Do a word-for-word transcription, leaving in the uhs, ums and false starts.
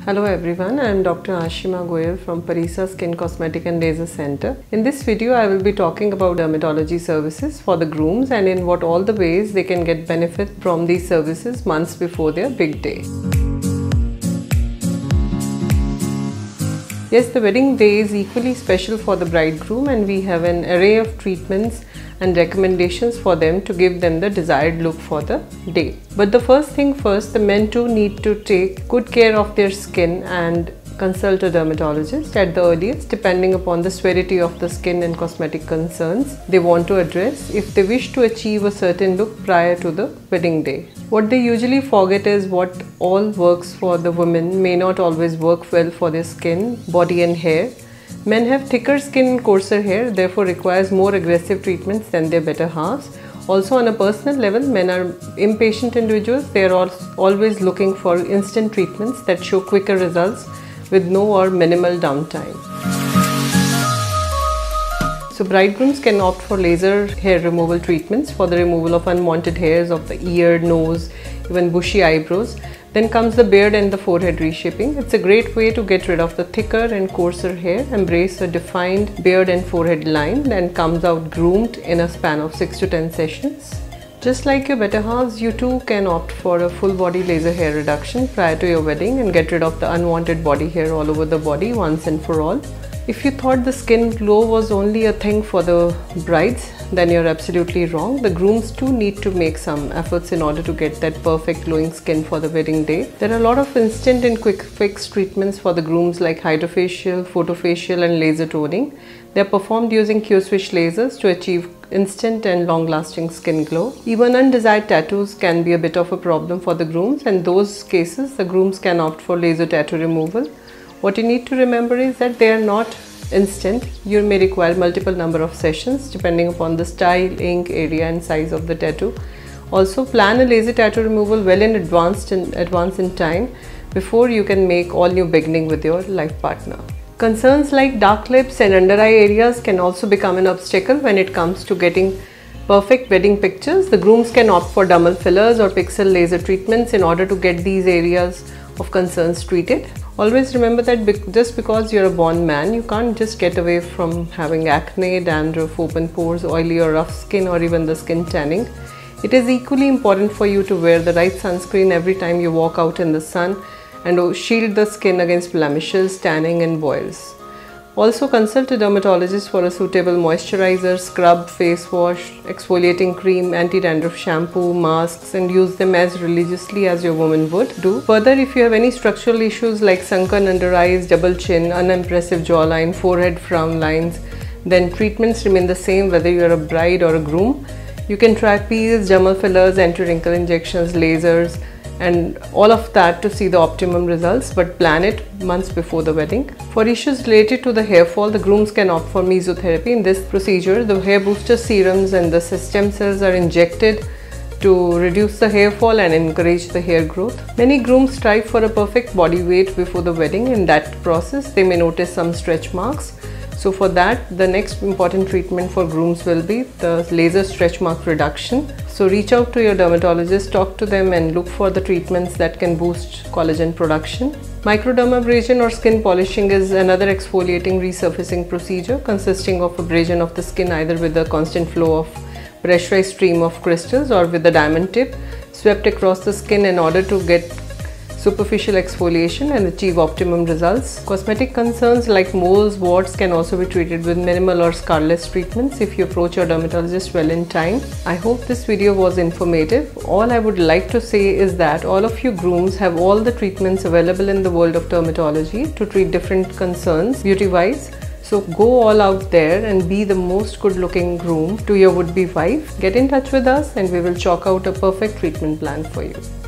Hello everyone, I am Doctor Ashima Goyal from Parisa Skin Cosmetic and Laser Center. In this video, I will be talking about dermatology services for the grooms and in what all the ways they can get benefit from these services months before their big day. Yes, the wedding day is equally special for the bridegroom and we have an array of treatments and recommendations for them to give them the desired look for the day. But the first thing first, the men too need to take good care of their skin and consult a dermatologist at the earliest depending upon the severity of the skin and cosmetic concerns they want to address if they wish to achieve a certain look prior to the wedding day. What they usually forget is what all works for the women may not always work well for their skin, body and hair. Men have thicker skin and coarser hair, therefore requires more aggressive treatments than their better halves. Also on a personal level, men are impatient individuals. They are always looking for instant treatments that show quicker results with no or minimal downtime. So bridegrooms can opt for laser hair removal treatments for the removal of unwanted hairs of the ear, nose, even bushy eyebrows. Then comes the beard and the forehead reshaping. It's a great way to get rid of the thicker and coarser hair, embrace a defined beard and forehead line and comes out groomed in a span of six to ten sessions. Just like your better halves, you too can opt for a full body laser hair reduction prior to your wedding and get rid of the unwanted body hair all over the body once and for all. If you thought the skin glow was only a thing for the brides, then you're absolutely wrong. The grooms too need to make some efforts in order to get that perfect glowing skin for the wedding day. There are a lot of instant and quick fix treatments for the grooms like hydrofacial, photofacial and laser toning. They are performed using Q-switch lasers to achieve instant and long-lasting skin glow. Even undesired tattoos can be a bit of a problem for the grooms, and in those cases the grooms can opt for laser tattoo removal. What you need to remember is that they are not instant. You may require multiple number of sessions depending upon the style, ink, area and size of the tattoo. Also plan a laser tattoo removal well in advance in, advance in time before you can make all new beginning with your life partner. Concerns like dark lips and under eye areas can also become an obstacle when it comes to getting perfect wedding pictures. The grooms can opt for dermal fillers or pixel laser treatments in order to get these areas of concerns treated. Always remember that just because you're a born man, you can't just get away from having acne, dandruff, open pores, oily or rough skin or even the skin tanning. It is equally important for you to wear the right sunscreen every time you walk out in the sun and shield the skin against blemishes, tanning and boils. Also consult a dermatologist for a suitable moisturizer, scrub, face wash, exfoliating cream, anti-dandruff shampoo, masks and use them as religiously as your woman would do. Further, if you have any structural issues like sunken under eyes, double chin, unimpressive jawline, forehead frown lines, then treatments remain the same whether you are a bride or a groom. You can try peels, dermal fillers, anti-wrinkle injections, lasers and all of that to see the optimum results, but plan it months before the wedding. For issues related to the hair fall, the grooms can opt for mesotherapy. In this procedure, the hair booster serums and the stem cells are injected to reduce the hair fall and encourage the hair growth. Many grooms strive for a perfect body weight before the wedding. In that process, they may notice some stretch marks. So for that, the next important treatment for grooms will be the laser stretch mark reduction. So reach out to your dermatologist, talk to them and look for the treatments that can boost collagen production. Microdermabrasion or skin polishing is another exfoliating resurfacing procedure consisting of abrasion of the skin either with a constant flow of pressurized stream of crystals or with a diamond tip swept across the skin in order to get superficial exfoliation and achieve optimum results. Cosmetic concerns like moles, warts can also be treated with minimal or scarless treatments if you approach your dermatologist well in time. I hope this video was informative. All I would like to say is that all of you grooms have all the treatments available in the world of dermatology to treat different concerns beauty wise. So go all out there and be the most good looking groom to your would-be wife. Get in touch with us and we will chalk out a perfect treatment plan for you.